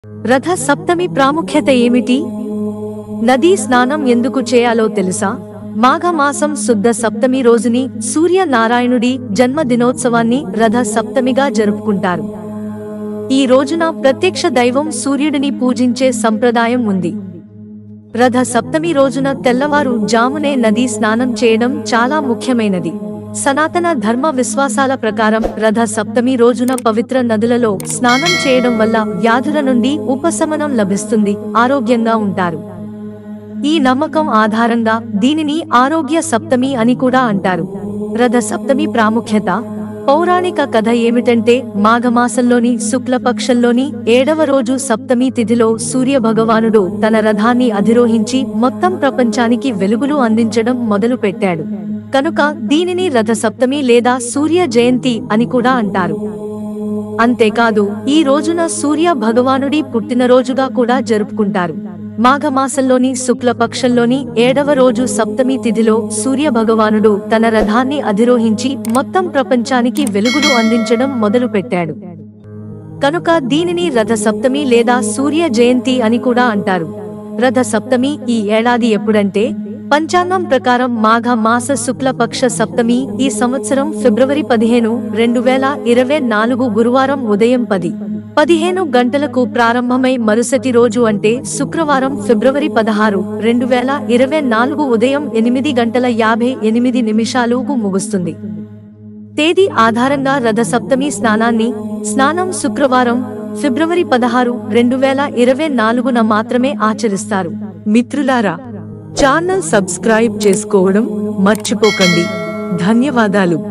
రథ సప్తమి ప్రాముఖ్యత ఏమిటి? నదీ స్నానం ఎందుకు చేయాలో తెలుసా? మాఘమాసం శుద్ధ సప్తమి రోజుని సూర్యనారాయణుడి జన్మదినోత్సవాన్ని రథ సప్తమిగా జరుపుకుంటారు. ఈ రోజున ప్రత్యక్ష దైవం సూర్యుడిని పూజించే సంప్రదాయం ఉంది. రథ సప్తమి రోజున తెల్లవారు జామునే నదీ స్నానం చేయడం చాలా ముఖ్యమైనది. సనాతన ధర్మ విశ్వాసాల ప్రకారం రథ సప్తమి రోజున పవిత్ర నదులలో స్నానం చేయడం వల్ల వ్యాధుల నుండి ఉపశమనం లభిస్తుంది, ఆరోగ్యంగా ఉంటారు. ఈ నమ్మకం ఆధారంగా దీనిని ఆరోగ్య సప్తమి అని కూడా అంటారు. రథ సప్తమి ప్రాముఖ్యత. పౌరాణిక కథ ఏమిటంటే, మాఘమాసంలోని శుక్లపక్షంలోని 7వ రోజు సప్తమి తిథిలో సూర్య భగవానుడు తన రథాన్ని అధిరోహించి మొత్తం ప్రపంచానికి వెలుగులు అందించడం మొదలు పెట్టాడు. కనుక దీనిని రథ సప్తమి లేదా సూర్య జయంతి అని కూడా అంటారు. అంతేకాదు, ఈ రోజున సూర్య భగవానుడి పుట్టినరోజుగా కూడా జరుపుకుంటారు. మాఘమాసంలోని శుక్లపక్షంలోని 7వ రోజు సప్తమి తిథిలో సూర్య భగవానుడు తన రథాన్ని అధిరోహించి మొత్తం ప్రపంచానికి వెలుగులు అందించడం మొదలు పెట్టాడు. కనుక దీనిని రథ సప్తమి లేదా సూర్య జయంతి అని కూడా అంటారు. రథ సప్తమి ఈ ఏడాది ఎప్పుడంటే, పంచాంగం ప్రకారం మాఘ మాస శుక్లపక్ష సప్తమి ఈ సంవత్సరం ఫిబ్రవరి 15, 2024 గురువారం ఉదయం 10:15 గంటలకు ప్రారంభమై మరుసటి రోజు అంటే శుక్రవారం ఫిబ్రవరి 16, 2024 ఉదయం 8:58 ముగుస్తుంది. తేదీ ఆధారంగా రథ సప్తమి స్నానం శుక్రవారం ఫిబ్రవరి 16, 2024న మాత్రమే ఆచరిస్తారు. మిత్రులారా, ఛానల్ సబ్స్క్రైబ్ చేసుకోవడం మర్చిపోకండి. ధన్యవాదాలు.